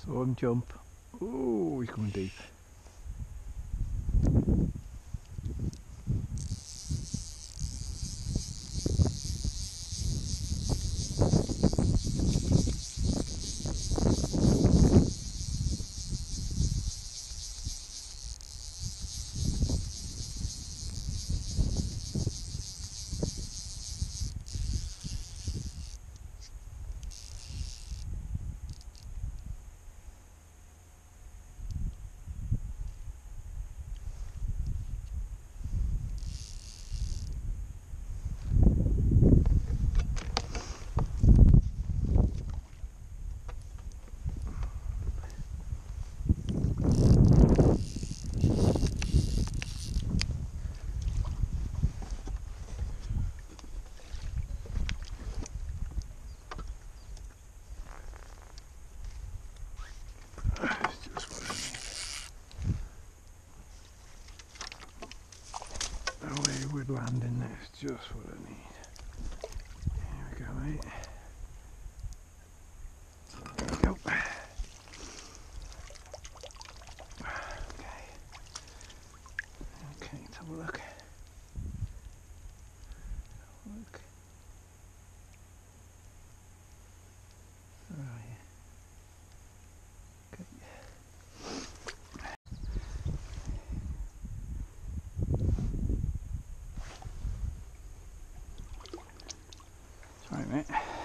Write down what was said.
Saw him jump. Oh, he's coming deep. Land in there is just what I need. Here we go, mate. There we go. Okay, let's have a look. Right. Okay. Sorry, mate.